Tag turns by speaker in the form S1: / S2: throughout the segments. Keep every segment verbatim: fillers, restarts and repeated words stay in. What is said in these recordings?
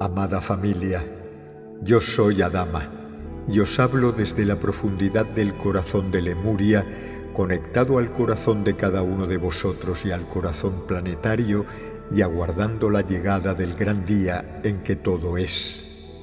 S1: Amada familia, yo soy Adama y os hablo desde la profundidad del corazón de Lemuria, conectado al corazón de cada uno de vosotros y al corazón planetario, y aguardando la llegada del gran día en que todo es.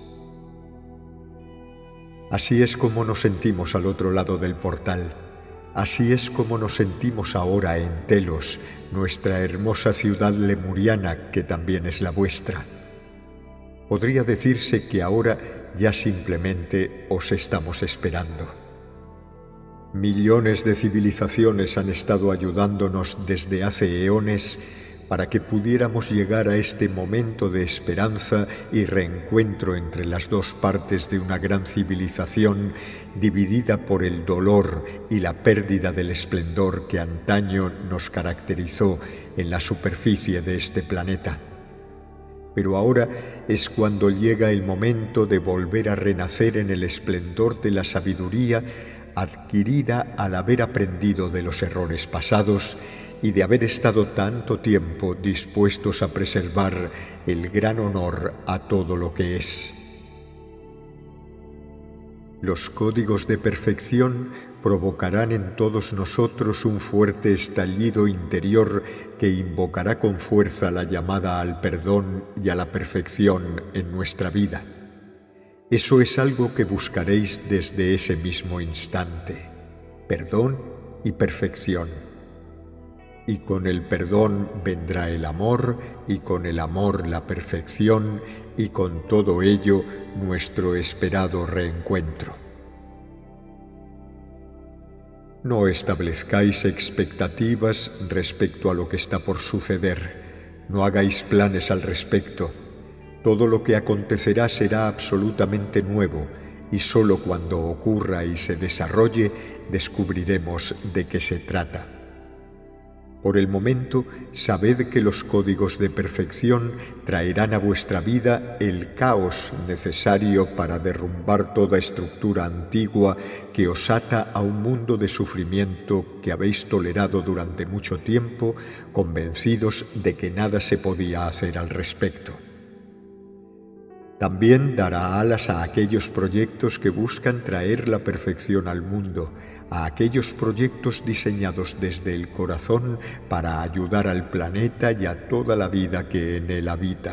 S1: Así es como nos sentimos al otro lado del portal. Así es como nos sentimos ahora en Telos, nuestra hermosa ciudad lemuriana, que también es la vuestra. Podría decirse que ahora ya simplemente os estamos esperando. Millones de civilizaciones han estado ayudándonos desde hace eones para que pudiéramos llegar a este momento de esperanza y reencuentro entre las dos partes de una gran civilización dividida por el dolor y la pérdida del esplendor que antaño nos caracterizó en la superficie de este planeta. Pero ahora es cuando llega el momento de volver a renacer en el esplendor de la sabiduría adquirida al haber aprendido de los errores pasados y de haber estado tanto tiempo dispuestos a preservar el gran honor a todo lo que es. Los códigos de perfección provocarán en todos nosotros un fuerte estallido interior que invocará con fuerza la llamada al perdón y a la perfección en nuestra vida. Eso es algo que buscaréis desde ese mismo instante: perdón y perfección. Y con el perdón vendrá el amor, y con el amor la perfección, y con todo ello nuestro esperado reencuentro. No establezcáis expectativas respecto a lo que está por suceder. No hagáis planes al respecto. Todo lo que acontecerá será absolutamente nuevo, y solo cuando ocurra y se desarrolle descubriremos de qué se trata. Por el momento, sabed que los códigos de perfección traerán a vuestra vida el caos necesario para derrumbar toda estructura antigua que os ata a un mundo de sufrimiento que habéis tolerado durante mucho tiempo, convencidos de que nada se podía hacer al respecto. También dará alas a aquellos proyectos que buscan traer la perfección al mundo, a aquellos proyectos diseñados desde el corazón para ayudar al planeta y a toda la vida que en él habita.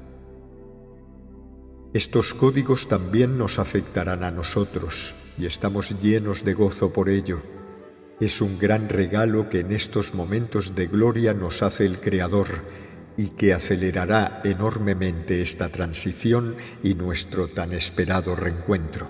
S1: Estos códigos también nos afectarán a nosotros, y estamos llenos de gozo por ello. Es un gran regalo que en estos momentos de gloria nos hace el Creador, y que acelerará enormemente esta transición y nuestro tan esperado reencuentro.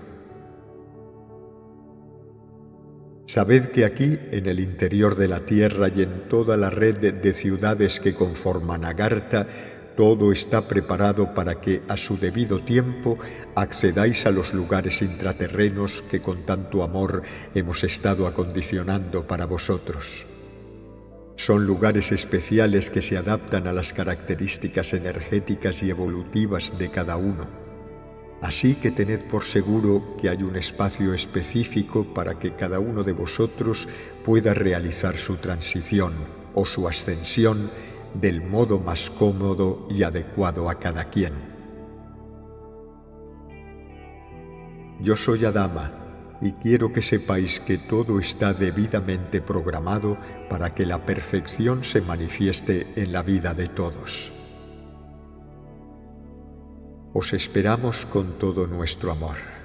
S1: Sabed que aquí, en el interior de la Tierra y en toda la red de ciudades que conforman Agartha, todo está preparado para que, a su debido tiempo, accedáis a los lugares intraterrenos que con tanto amor hemos estado acondicionando para vosotros. Son lugares especiales que se adaptan a las características energéticas y evolutivas de cada uno. Así que tened por seguro que hay un espacio específico para que cada uno de vosotros pueda realizar su transición o su ascensión del modo más cómodo y adecuado a cada quien. Yo soy Adama y quiero que sepáis que todo está debidamente programado para que la perfección se manifieste en la vida de todos. Os esperamos con todo nuestro amor.